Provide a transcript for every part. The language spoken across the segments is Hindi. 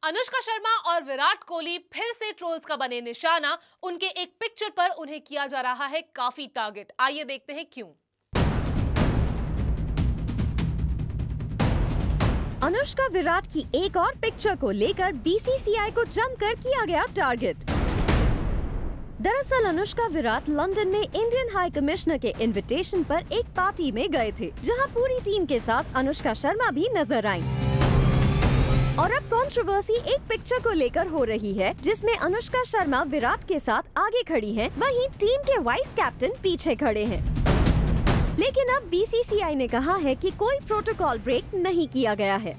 अनुष्का शर्मा और विराट कोहली फिर से ट्रोल्स का बने निशाना। उनके एक पिक्चर पर उन्हें किया जा रहा है काफी टारगेट। आइए देखते हैं क्यों। अनुष्का विराट की एक और पिक्चर को लेकर बीसीसीआई को जमकर किया गया टारगेट। दरअसल अनुष्का विराट लंदन में इंडियन हाई कमिश्नर के इनविटेशन पर एक पार्टी में गए थे, जहां पूरी टीम के साथ अनुष्का शर्मा भी नजर आईं। और अब कंट्रोवर्सी एक पिक्चर को लेकर हो रही है, जिसमें अनुष्का शर्मा विराट के साथ आगे खड़ी हैं, वहीं टीम के वाइस कैप्टन पीछे खड़े हैं। लेकिन अब बीसीसीआई ने कहा है कि कोई प्रोटोकॉल ब्रेक नहीं किया गया है।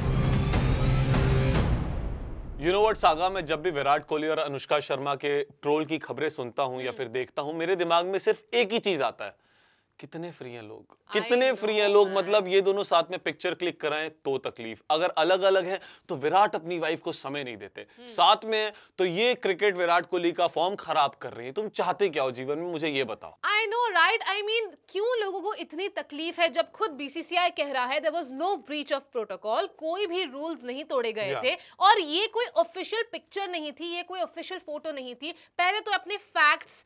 You know what, सागा, मैं जब भी विराट कोहली और अनुष्का शर्मा के ट्रोल की खबरें सुनता हूं या फिर देखता हूं, मेरे दिमाग में सिर्फ एक ही चीज आता है, कितने फ्री हैं लोग, कितने फ्री हैं लोग। मतलब ये दोनों साथ में पिक्चर क्लिक कराएं तो तकलीफ, अगर अलग अलग हैं तो विराट अपनी वाइफ को समय नहीं देते, साथ में तो ये क्रिकेट विराट कोहली का फॉर्म खराब कर रही है। तुम चाहते क्या हो जीवन में, मुझे ये बताओ। I know right, I mean क्यों लोगों को इतनी तकलीफ है जब खुद बीसीसीआई कह रहा है there was no breach of protocol, कोई भी रूल्स नहीं तोड़े गए थे और ये कोई ऑफिशियल पिक्चर नहीं थी, ये कोई ऑफिशियल फोटो नहीं थी। पहले तो अपने facts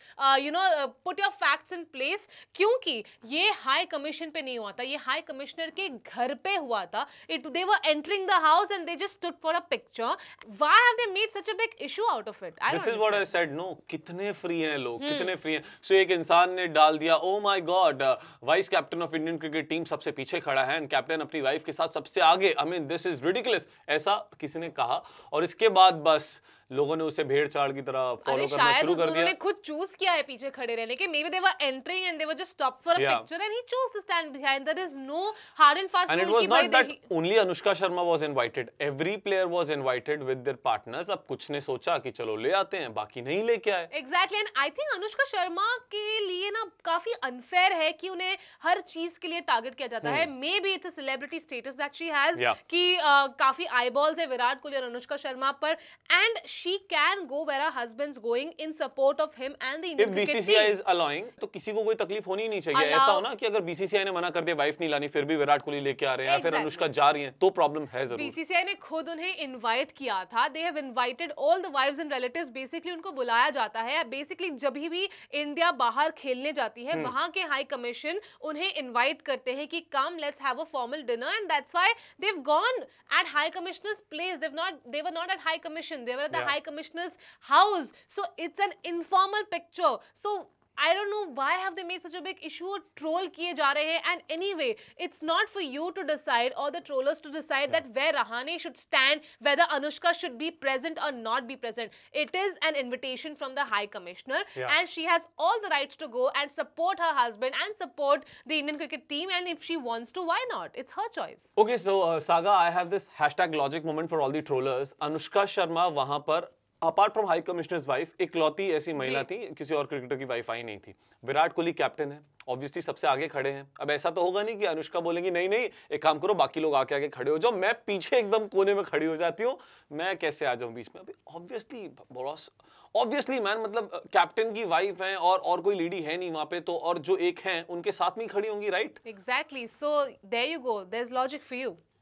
put your facts in place, क्योंकि ये हाई कमीशन पे नहीं हुआ था, ये हाई कमिश्नर के घर पे हुआ था। They were entering the house and they just stood for a picture. Why have they made such a big issue out of it? This is what I said, no, कितने फ्री हैं लोग, कितने फ्री हैं। सो एक इंसान ने डाल दिया, oh my god, vice captain of Indian cricket team सबसे पीछे खड़ा है एंड कैप्टन अपनी वाइफ के साथ सबसे आगे। I mean this is ridiculous, ऐसा किसी ने कहा और इसके बाद बस लोगों ने उसे भेड़ चाड़ की तरह फॉलो करना शुरू कर दिया। उन्होंने खुद चूज किया है पीछे खड़े रहने के। Maybe they were entering and they were just stopped for a picture and he chose to stand behind. There is no hard and fast rule. And it was not that only Anushka Sharma was invited. Every player was invited with their partners. अब कुछ ने सोचा कि चलो ले आते हैं, बाकी नहीं लेके आए। Exactly, and I think Anushka Sharma के लिए ना काफी अनफेयर है कि उन्हें हर चीज के लिए टारगेट किया जाता है। Maybe it's a celebrity status that she has कि काफी eyeballs है विराट कोहली और अनुष्का शर्मा पर, and she can go where her husband's going in support of him and the Indian cricket team. If BCCI is allowing, तो किसी को कोई तकलीफ होनी नहीं चाहिए। ऐसा हो ना कि अगर BCCI ने मना कर दिया वाइफ नहीं लानी, फिर भी विराट कोहली लेके आ रहे हैं या फिर अनुष्का जा रही हैं, तो प्रॉब्लम है जरूर। BCCI ने खुद उन्हें इनवाइट किया था। They have invited all the wives and relatives. Basically उनको बुलाया जाता है। Basically जब भी इंडिया बाहर खेलने जाती है, वहां के हाई कमीशन उन्हें इनवाइट करते हैं कि come let's have a formal dinner, and that's why they've gone at high commissioner's place. They were not at high commission. They were at the high commissioner's house. So it's an informal picture. So I don't know why have they made such a big issue. Troll किए जा रहे हैं, and anyway it's not for you to decide or the trollers to decide that where Rahane should stand, whether Anushka should be present or not be present. It is an invitation from the High Commissioner and she has all the rights to go and support her husband and support the Indian cricket team, and if she wants to, why not? It's her choice. Okay, so Saga, I have this hashtag logic moment for all the trollers. Anushka Sharma वहां पर apart from high commissioner's wife इकलौती ऐसी महिला थी, किसी और क्रिकेटर की वाइफ आई नहीं थी। विराट कोहली कैप्टन है, ऑब्वियसली सबसे आगे खड़े हैं। अब ऐसा तो होगा नहीं कि अनुष्का बोलेंगी नहीं नहीं एक काम करो, बाकी लोग आके आगे खड़े हो जाओ, मैं पीछे एकदम कोने में खड़ी हो जाती हूँ, मैं कैसे आ जाऊं बीच में। अभी ऑब्वियसली मैन, मतलब कैप्टन की वाइफ है और कोई लेडी है नहीं वहां पे, तो और जो एक है उनके साथ में खड़ी होंगी, right? Exactly. So there you go. There's logic for you.